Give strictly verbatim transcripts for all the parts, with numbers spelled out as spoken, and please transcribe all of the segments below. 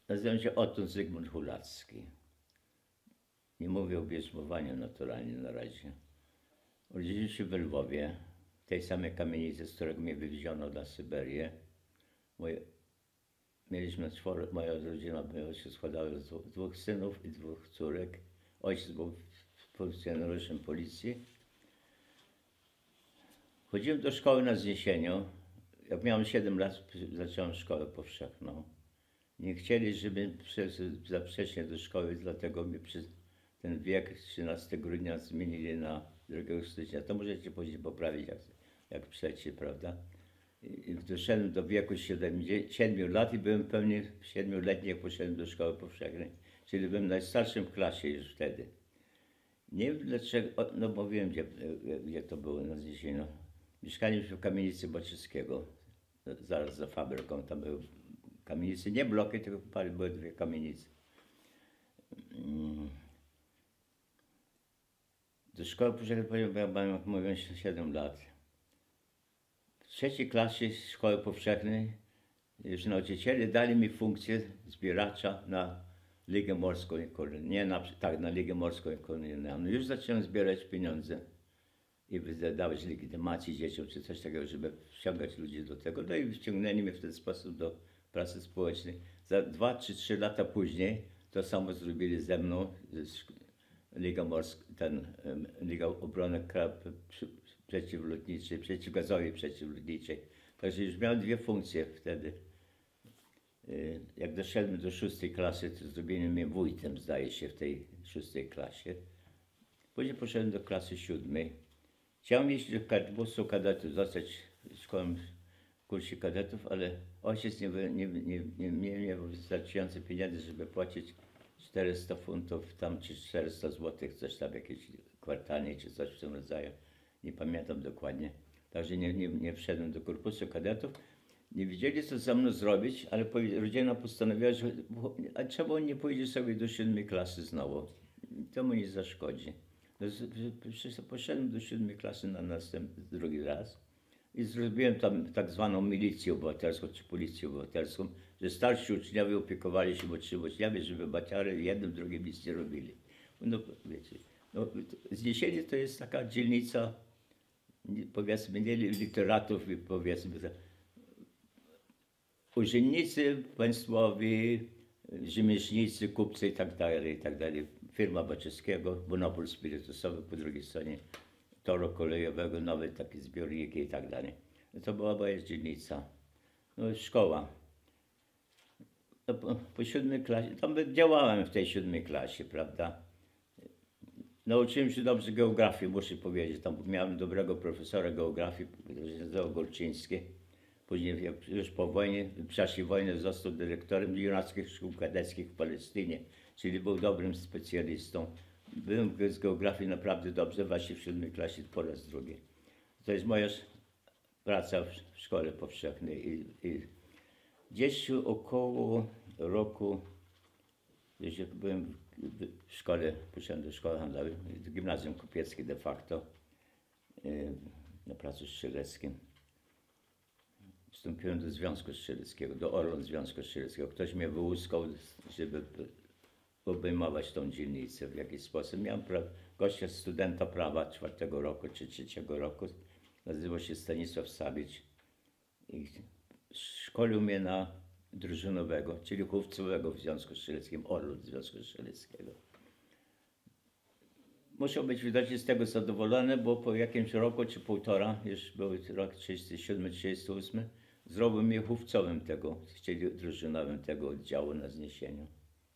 Nazywam się Otto Zygmunt Hulacki. Nie mówię o bierzmowaniu naturalnie na razie. Urodziłem się w Lwowie, w tej samej kamienicy, z którego mnie wywieziono na Syberię. Moje, mieliśmy czworo, moja rodzina się składała z dwóch synów i dwóch córek. Ojciec był funkcjonariuszem policji. Chodziłem do szkoły na Zniesieniu. Jak miałem siedem lat, zacząłem szkołę powszechną. Nie chcieli, żeby za wcześnie do szkoły, dlatego mi przez ten wiek trzynastego grudnia zmienili na drugiego stycznia. To możecie później poprawić, jak, jak przecie, prawda? I doszedłem do wieku siedmiu lat i byłem pewnie siedmioletni, jak poszedłem do szkoły powszechnej. Czyli byłem najstarszym w klasie już wtedy. Nie wiem dlaczego, no bo wiem, gdzie, gdzie to było na Zniesieniu. Mieszkaliśmy w kamienicy Baczyskiego, zaraz za fabryką. Tam były kamienice, nie bloki, tylko były dwie kamienice. Do szkoły powszechnej byłem, jak mówiłem, siedem lat. W trzeciej klasie szkoły powszechnej już nauczyciele dali mi funkcję zbieracza na Ligę Morską i Kolonialną. Nie na, tak, na Ligę Morską i Kolonialną. Już zacząłem zbierać pieniądze i wydawać legitymacje dzieciom, czy coś takiego, żeby ściągać ludzi do tego. No i wciągnęli mnie w ten sposób do pracy społecznej. Za dwa czy trzy lata później to samo zrobili ze mną. Liga Morska, ten, Liga Obrony Przeciwlotniczej, Przeciwgazowej Przeciwlotniczej. Także już miałem dwie funkcje wtedy. Jak doszedłem do szóstej klasy, to zrobili mnie wójtem, zdaje się, w tej szóstej klasie. Później poszedłem do klasy siódmej. Chciałem iść do busu kadetów, zostać w szkołą w kursie kadetów, ale ojciec nie miał nie, nie, nie, nie, nie wystarczające pieniędzy, żeby płacić czterysta funtów tam, czy czterysta złotych, coś tam, jakieś kwartalnie, czy coś w tym rodzaju. Nie pamiętam dokładnie. Także nie, nie, nie wszedłem do korpusu kadetów. Nie wiedzieli, co ze mną zrobić, ale rodzina postanowiła, że a czemu on nie pójdzie sobie do siódmej klasy znowu? To mu nie zaszkodzi. No, poszedłem do siódmej klasy na następny, drugi raz i zrobiłem tam tak zwaną milicję obywatelską, czy policję obywatelską, że starsi uczniowie opiekowali się młodszymi uczniami, żeby baciary jednym, drugim nic nie robili. No wiecie, no, Zniesienie to jest taka dzielnica, powiedzmy, nie literatów, powiedzmy, urzędnicy państwowi, rzemieślnicy, kupcy i tak dalej, i tak dalej. Firma Baczyskiego, monopol spirytusowy, po drugiej stronie toru kolejowego, nowe takie zbiorniki i tak dalej. To była moja dzielnica. No, szkoła. No, po, po siódmej klasie, tam działałem w tej siódmej klasie, prawda. Nauczyłem się dobrze geografii, muszę powiedzieć. Tam miałem dobrego profesora geografii, który się nazywał Golczyński. Później już po wojnie, w czasie wojny został dyrektorem junackich szkół kadeckich w Palestynie, czyli był dobrym specjalistą. Byłem z geografii naprawdę dobrze, właśnie w siódmej klasie po raz drugi. To jest moja praca w szkole powszechnej. I, i gdzieś około roku, gdzieś byłem w szkole, poszedłem do szkoły handlowej, do gimnazjum kupieckie de facto, na placu Strzeleckim. Wstąpiłem do Związku Strzeleckiego, do Orląt Związku Strzeleckiego. Ktoś mnie wyłuskał, żeby obejmować tą dzielnicę w jakiś sposób. Miałem gościa studenta prawa czwartego roku czy trzeciego roku. Nazywał się Stanisław Sabić. I szkolił mnie na drużynowego, czyli chówcowego w Związku Strzeleckim, Orląt Związku Strzeleckiego. Muszę być widocznie z tego zadowolony, bo po jakimś roku czy półtora, już był rok trzydziesty siódmy trzydziesty ósmy, zrobił mnie chówcowym tego, czyli drużynowym tego oddziału na Zniesieniu.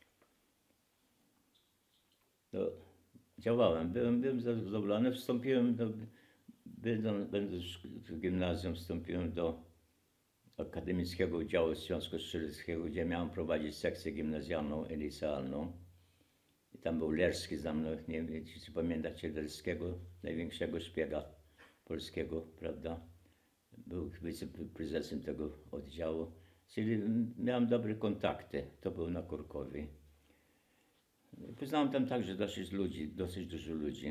To działałem, byłem, byłem zadowolony, wstąpiłem do, będąc w gimnazjum, wstąpiłem do Akademickiego Oddziału Związku Strzeleckiego, gdzie miałem prowadzić sekcję gimnazjalną i licealną. I tam był Lerski za mną, nie wiem, czy pamiętacie Lerskiego, największego szpiega polskiego, prawda? Był wiceprezesem tego oddziału, czyli miałem dobre kontakty, to był na Kurkowie. Poznałem tam także dosyć ludzi, dosyć dużo ludzi.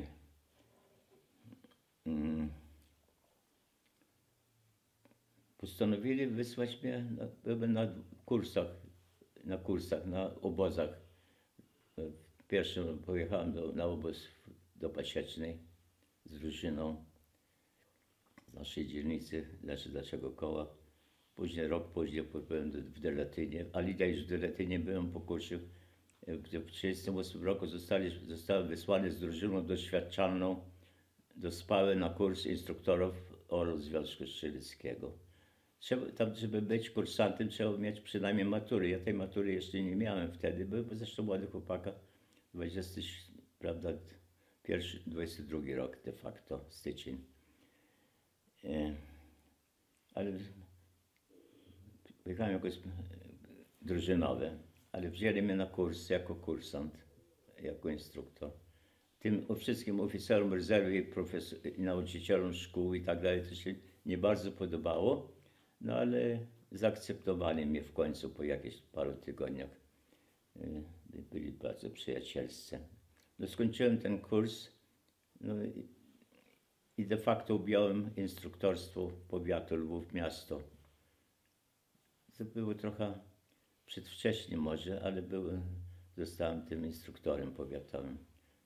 Postanowili wysłać mnie, na, byłem na kursach na kursach, na obozach. W pierwszym pojechałem do, na obóz do Pasiecznej z drużyną z naszej dzielnicy, znaczy naszego koła. Później, rok później byłem w Deletynie, ale ja już w Deletynie byłem po kursie, gdzie w tysiąc dziewięćset trzydziestym ósmym roku zostali, zostałem wysłany z drużyną doświadczalną do Spały na kurs instruktorów Orła Związku Strzeleckiego. Trzeba, tam, żeby być kursantem, trzeba mieć przynajmniej matury. Ja tej matury jeszcze nie miałem wtedy, byłem zresztą młody chłopaka, dwudziesty, prawda, pierwszy, dwudziesty drugi rok de facto, styczeń. E, ale pojechałem jako drużynowy, ale wzięli mnie na kurs jako kursant, jako instruktor. Tym wszystkim oficerom rezerwy, profesor, nauczycielom szkół i tak dalej to się nie bardzo podobało, no ale zaakceptowali mnie w końcu po jakichś paru tygodniach. Byli bardzo przyjacielscy. No, skończyłem ten kurs, no i, i de facto objąłem instruktorstwo powiatu Lwów miasto. To było trochę przedwcześnie może, ale byłem, zostałem tym instruktorem powiatowym.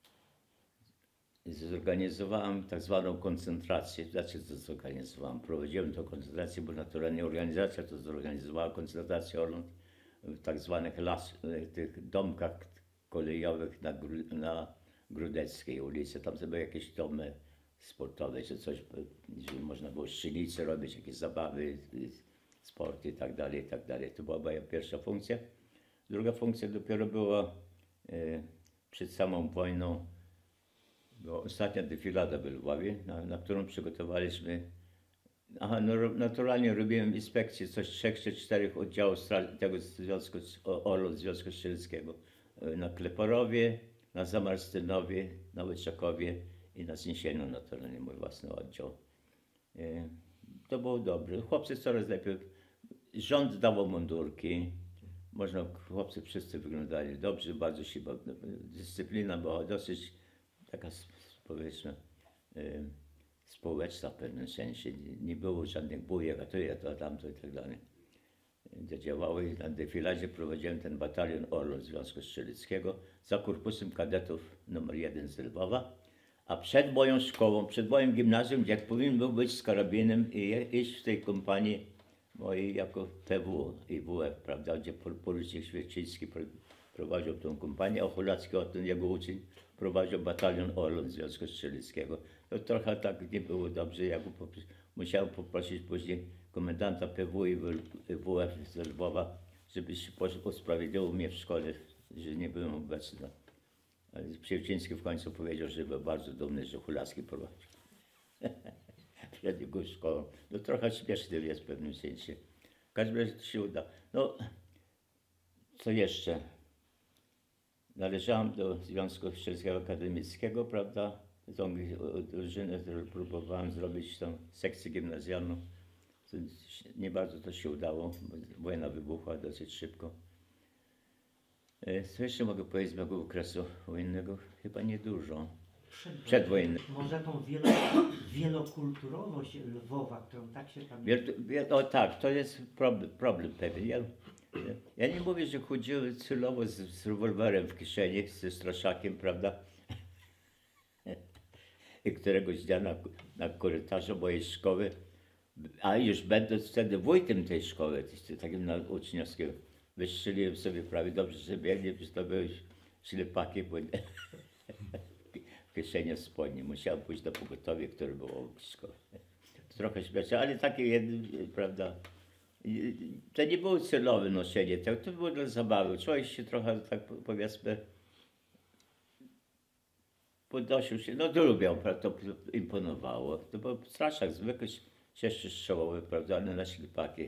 Zorganizowałem tak zwaną koncentrację. Znaczy to zorganizowałem? Prowadziłem tę koncentrację, bo naturalnie organizacja to zorganizowała koncentrację Orląt w tak zwanych las, tych domkach kolejowych na, na Grudeckiej ulicy. Tam były jakieś domy sportowe, czy coś, gdzie można było strzelnicy robić, jakieś zabawy, sporty i tak dalej, i tak dalej. To była moja pierwsza funkcja. Druga funkcja dopiero była e, przed samą wojną. Była ostatnia defilada w Lwowie, na, na którą przygotowaliśmy. Aha, no, naturalnie robiłem inspekcję coś trzech czy czterech oddziałów tego Związku, Orła Związku Strzeleckiego. Na Kleporowie, na Zamarstynowie, na Łyczakowie i na Zniesieniu, naturalnie mój własny oddział. E, to było dobre. Chłopcy coraz lepiej. Rząd dawał mundurki. Można, chłopcy wszyscy wyglądali dobrze, bardzo się, dyscyplina była dosyć taka, powiedzmy, y, społeczna w pewnym sensie. Nie było żadnych bujek, a to ja, to, a tamto i tak dalej. Działały. Na defiladzie prowadziłem ten batalion Orła Związku Strzeleckiego za korpusem kadetów numer jeden z Lwowa, a przed moją szkołą, przed moim gimnazjum, gdzie powinien był być z karabinem i iść w tej kompanii mojej jako P W i W F, prawda, gdzie porucznik Świerczyński prowadził tą kompanię, a Ochulacki, o ten jego uczeń, prowadził batalion Orła Związku Strzeleckiego. To trochę tak nie było dobrze, ja musiałem poprosić później komendanta P W i W F z Lwowa, żeby się usprawiedliwił mnie w szkole, że nie byłem obecny. Ale Świerczyński w końcu powiedział, że był bardzo dumny, że Ochulacki prowadził. Przed jego szkołą. No trochę śmieszny jest w pewnym sensie. W każdym razie to się uda. No, co jeszcze? Należałem do Związku Strzeleckiego Akademickiego, prawda? Tą drużynę, którą próbowałem zrobić, tą sekcję gimnazjalną. Nie bardzo to się udało, bo wojna wybuchła dosyć szybko. Co jeszcze mogę powiedzieć z mego okresu wojennego? Chyba niedużo. Przedwojenny. Może tą wielo, wielokulturowość Lwowa, którą tak się pamięta. O tak, to jest problem, problem pewien. Ja, ja nie mówię, że chodziłem celowo z, z rewolwerem w kieszeni, ze straszakiem, prawda? I któregoś dnia na, na korytarzu mojej szkoły, a już będąc wtedy wójtem tej szkoły, takim na uczniowskiego, wystrzeliłem sobie prawie dobrze, że biegnie, że to były ślepaki, bo w kieszeni spodni. Musiałem pójść do pogotowia, które było obok szkoły. Trochę śmieszne, ale takie jedno, prawda. To nie było celowe noszenie, to, to było dla zabawy. Człowiek się trochę, tak powiedzmy, podnosił się, no to lubiał, prawda, to imponowało. To był straszak zwykły, cieszczy strzałowy, prawda, ale na ślepaki.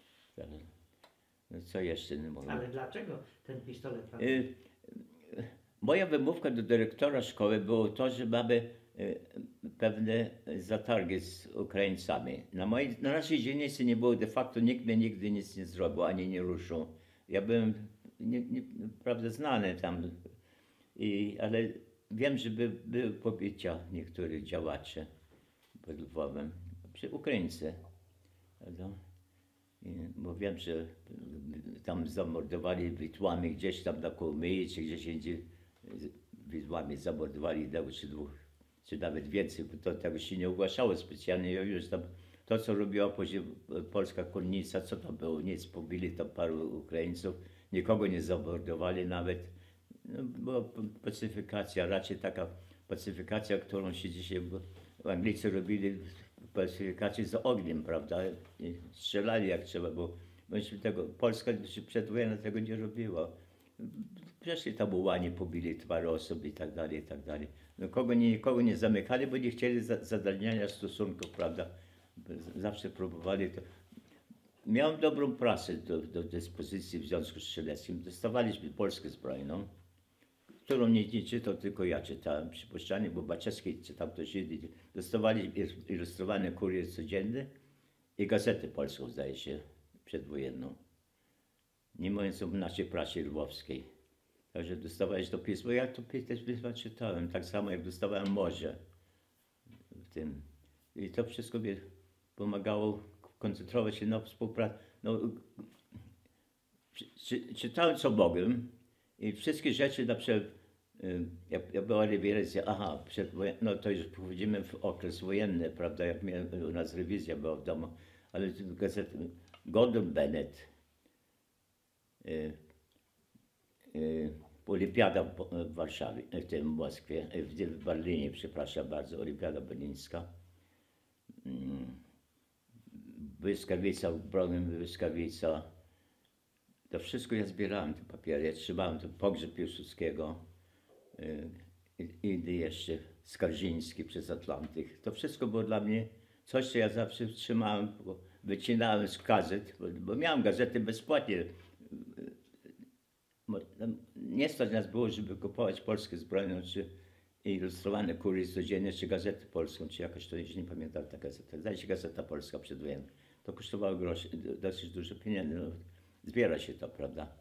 No co jeszcze nie mogę. Ale dlaczego ten pistolet? Y Moja wymówka do dyrektora szkoły było to, że mamy pewne zatargi z Ukraińcami. Na, mojej, na naszej dzielnicy nie było de facto, nikt mnie nigdy nic nie zrobił, ani nie ruszył. Ja byłem nie, nie, prawda, znany tam, I, ale wiem, że by, były pobicia niektórych działaczy pod Lwowem, Ukraińcy. Prawda? I, bo wiem, że tam zamordowali witłami gdzieś tam na Kołomyi, czy gdzieś indziej witłami zamordowali jednego czy dwóch, czy nawet więcej, bo to tego się nie ogłaszało specjalnie. Ja już tam to, co robiła później polska konnica, co to było, nic, pobili tam paru Ukraińców, nikogo nie zamordowali nawet. No, była pacyfikacja, raczej taka pacyfikacja, którą się dzisiaj Anglicy robili, pacyfikację z ogniem, prawda? I strzelali jak trzeba, bo myśmy tego, Polska przedwojenna tego nie robiła. Przeszli tabułani, pobili parę osób i tak dalej, i tak dalej. No, kogo nie, nikogo nie zamykali, bo nie chcieli zadalniania stosunków, prawda? Zawsze próbowali to. Miałem dobrą prasę do, do dyspozycji w Związku Strzeleckim. Dostawaliśmy Polskę Zbrojną, którą nie, nie czytał, tylko ja czytałem. Przypuszczalnie, bo Baczewski czytał to Żydzi. Dostawaliśmy ilustrowany Kurier Codzienny i Gazetę Polską, zdaje się, przedwojenną. Nie mówiąc o naszej prasie lwowskiej. Także dostawałeś to pismo. Ja to pismo czytałem, tak samo jak dostawałem Morze w tym. I to wszystko mi pomagało koncentrować się na współpracy. No, czy, czytałem co mogłem i wszystkie rzeczy, na przykład jak, jak była rewizja, aha, no to już wchodzimy w okres wojenny, prawda, jak miałem, u nas rewizja była w domu, ale gazety, Gordon Bennett, y, y, Olimpiada w Warszawie, w tym w Moskwie, w Berlinie, przepraszam bardzo, Olimpiada Berlińska. Błyskawica, broń błyskawica. To wszystko ja zbierałem, te papiery. Ja trzymałem to pogrzeb Piłsudskiego i, i jeszcze Skarżyński przez Atlantyk. To wszystko było dla mnie coś, co ja zawsze trzymałem, wycinałem z gazet, bo, bo miałem gazety bezpłatnie. Nie stać nas było, żeby kupować Polskę Zbrojną, czy ilustrowany Kurier Codzienny, czy Gazetę Polską, czy jakoś to, już nie pamiętam ta gazeta. Zdaje się Gazeta Polska przedwojenna. To kosztowało groszy, dosyć dużo pieniędzy. No, zbiera się to, prawda?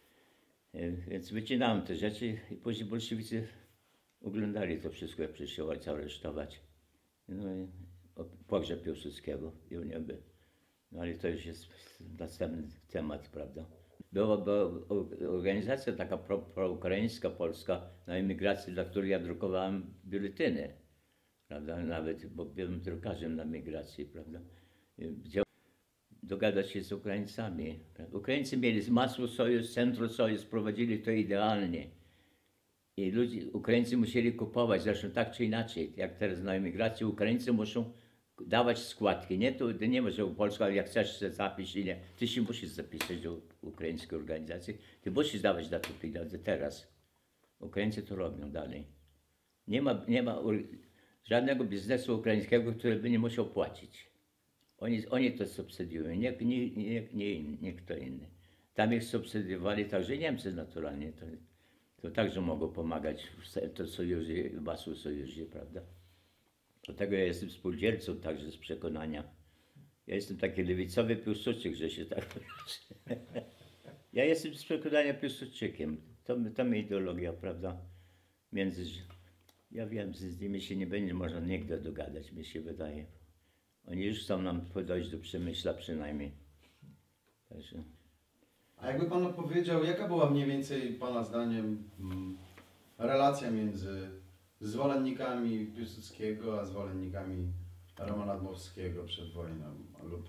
Więc wycinałem te rzeczy i później bolszewicy oglądali to wszystko, jak przyszło ojca aresztować. No i pogrzeb Piłsudskiego i nieby. No ale to już jest następny temat, prawda? Była, była organizacja taka pro, proukraińska, polska na emigracji, dla której ja drukowałem biuletyny, prawda? Nawet, bo byłem drukarzem na migracji, prawda? Gdzie dogadać się z Ukraińcami. Prawda? Ukraińcy mieli masło Sojusz, Centrum Sojusz, prowadzili to idealnie. I ludzie, Ukraińcy musieli kupować, zresztą tak czy inaczej, jak teraz na emigracji, Ukraińcy muszą dawać składki. Nie, to nie ma, że Polska, jak chcesz się zapisz, nie. Ty się musisz zapisać do ukraińskiej organizacji. Ty musisz dawać na to pieniądze teraz. Ukraińcy to robią dalej. Nie ma, nie ma żadnego biznesu ukraińskiego, który by nie musiał płacić. Oni, oni to subsydiują, nie, nie, nie, nie, nie kto inny. Tam ich subsydiowali także Niemcy naturalnie. To, to także mogą pomagać w to sojuzie, wasu sojuzie, prawda? Dlatego ja jestem spółdzielcą także z przekonania. Ja jestem taki lewicowy Piłsudczyk, że się tak wyrażę. Ja jestem z przekonania Piłsudczykiem. To, to mi ideologia, prawda? Między, ja wiem, z nimi się nie będzie można nigdy dogadać, mi się wydaje. Oni już chcą nam dojść do Przemyśla przynajmniej. Także. A jakby pan opowiedział, jaka była mniej więcej pana zdaniem relacja między zwolennikami Piłsudskiego, a zwolennikami Romana Dmowskiego przed wojną lub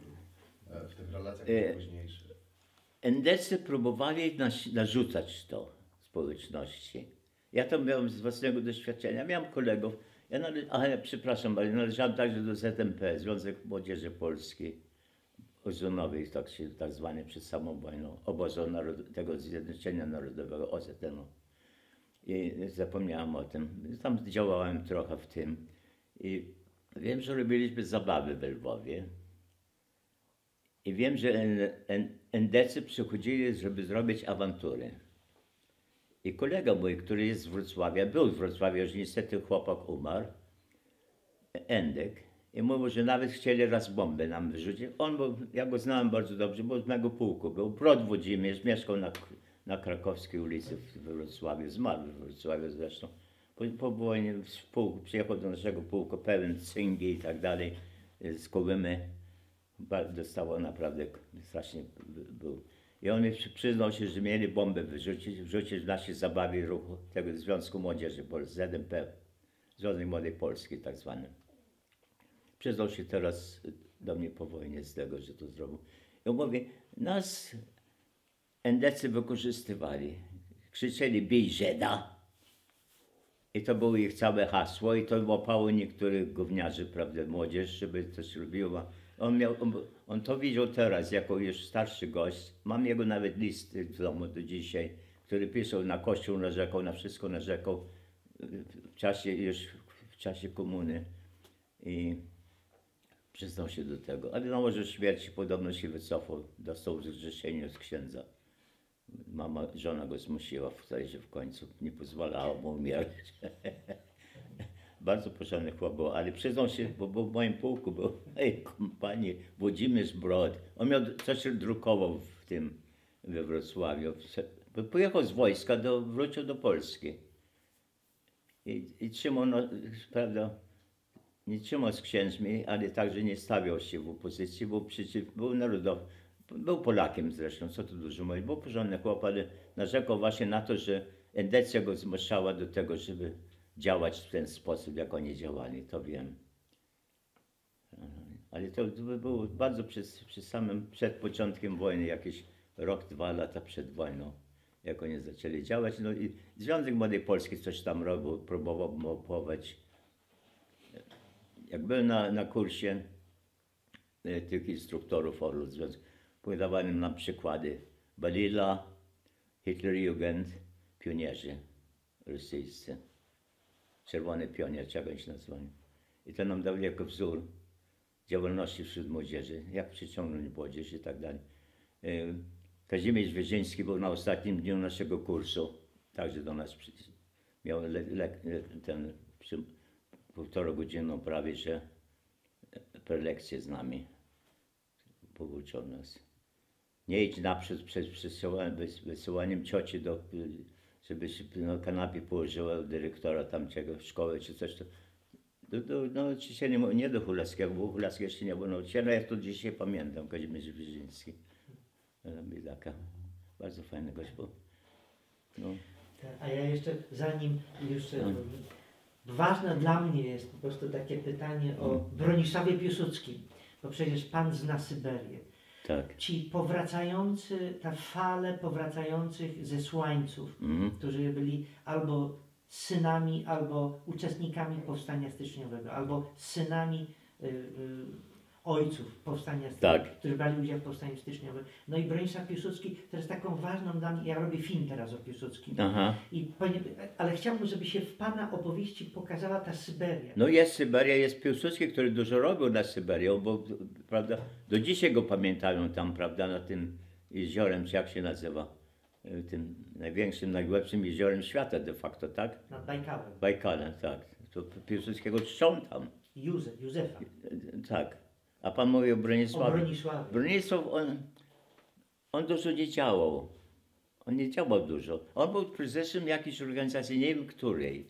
w tych relacjach e, późniejszych? Endecy próbowali nas, narzucać to społeczności. Ja to miałem z własnego doświadczenia. Miałem kolegów, ja nale, ale przepraszam, ale należałem także do Z M P, Związek Młodzieży Polskiej, ozonowej, tak, się, tak zwany przed samą wojną, obozu narod, tego Zjednoczenia Narodowego, O Z N-u. I zapomniałem o tym. Tam działałem trochę w tym. I wiem, że robiliśmy zabawy w Lwowie. I wiem, że endecy przychodzili, żeby zrobić awantury. I kolega mój, który jest z Wrocławia, był w Wrocławiu, już niestety chłopak umarł, Endek, i mówił, że nawet chcieli raz bombę nam wyrzucić. On był, ja go znałem bardzo dobrze, bo z mego pułku był. Brod Włodzimierz, mieszkał na, na Krakowskiej ulicy w Wrocławiu, zmarł w Wrocławiu zresztą. Po, po wojnie w pułku, przyjechał do naszego pułku pełen cyngi i tak dalej, z Kołymy. Dostało naprawdę, strasznie był. I on mi przy- przyznał się, że mieli bombę wyrzucić, wrzucić w naszej zabawie ruchu tego Związku Młodzieży Polskiej, Z M P, Związek Młodej Polski tak zwany. Przyznał się teraz do mnie po wojnie z tego, że to zrobił. I on mówi, nas endecy wykorzystywali. Krzyczeli, bij Żyda. I to było ich całe hasło i to łapało niektórych gówniarzy, prawda, młodzież, żeby coś robiło. On, miał, on, on to widział teraz, jako już starszy gość. Mam jego nawet list w domu do dzisiaj, który pisał, na kościół narzekał, na wszystko narzekał w czasie już, w czasie komuny. I przyznał się do tego. Ale na łoże śmierci podobno się wycofał, dostał rozrzeszenie od księdza. Mama, żona go zmusiła wtedy, że w końcu nie pozwalała mu umierać. Bardzo porządny chłop był, ale przyznał się, bo był w moim pułku, był w mojej kompanii Włodzimierz Brod. On miał coś drukował w tym, we Wrocławiu. Pojechał z wojska, do, wrócił do Polski. I, i trzymał, no, prawda, nie trzymał z księżmi, ale także nie stawiał się w opozycji, był przeciw, był narodowy. Był Polakiem zresztą, co tu dużo mówić. Był porządny chłop, ale narzekał właśnie na to, że endecja go zmuszała do tego, żeby działać w ten sposób, jak oni działali, to wiem. Ale to było bardzo przed, przed samym, przed początkiem wojny, jakieś rok, dwa lata przed wojną, jak oni zaczęli działać. No i Związek Młodej Polski coś tam robił, próbował mopować. Jak byłem na, na kursie e, tych instruktorów Orlu Związku, podawano nam przykłady Balila, Hitlerjugend, pionierzy rosyjscy. Czerwony pionier, czegoś nazwali. I to nam dali jako wzór działalności wśród młodzieży, jak przyciągnąć młodzież i tak dalej. Kazimierz Wierzyński był na ostatnim dniu naszego kursu, także do nas przy, miał le, le, ten przy, półtorogodzinną prawie, że prelekcję z nami. Pouczał nas. Nie idź naprzód przed wysyłaniem cioci, do, żeby się na kanapie położyła dyrektora tamtego szkoły czy coś. To, do, do nauczycieli, nie, nie do Hulackiego, bo Hulacki jeszcze nie był nauczycielem, ja to dzisiaj pamiętam, Kazimierz Wierzyński. Biedaka. Bardzo fajny gość był. No. A ja jeszcze, zanim już... No. Ważne dla mnie jest po prostu takie pytanie o Bronisławie Piłsudskim, bo przecież pan zna Syberię. Tak. Ci powracający, ta fale powracających zesłańców, Mhm. którzy byli albo synami, albo uczestnikami powstania styczniowego, albo synami y, y, ojców powstania styczniowego, Tak. którzy brali udział w powstaniu styczniowym. No i Bronisław Piłsudski to jest taką ważną dla mnie, ja robię film teraz o Piłsudskim, Aha. I, panie, ale chciałbym, żeby się w pana opowieści pokazała ta Syberia. No jest Syberia, jest Piłsudski, który dużo robił na Syberię, bo prawda, do dzisiaj go pamiętają tam, prawda, na tym jeziorem, czy jak się nazywa, tym największym, najgłębszym jeziorem świata de facto, tak? Nad Bajkałem. Bajkalem, tak. To Piłsudskiego czczą tam. Józef, Józefa. Tak. A pan mówi o O Bronisławie. Bronisławie. Bronisław, on, on dużo nie działał. On nie działał dużo. On był prezesem jakiejś organizacji, nie wiem której.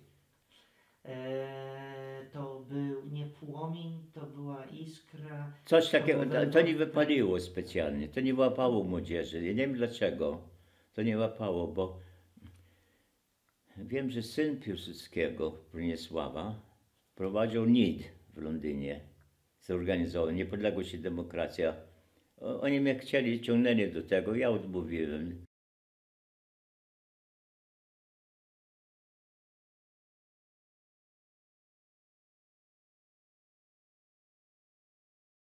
Eee, to był nie płomień, to była iskra. Coś takiego, To to, był- to nie wypaliło specjalnie, to nie łapało młodzieży. Ja nie wiem dlaczego to nie łapało, bo wiem, że syn Piłsudskiego, Bronisława, prowadził N I D w Londynie. Zorganizował Niepodległość i Demokracja. O- Oni mnie chcieli, ciągnęli do tego, ja odmówiłem.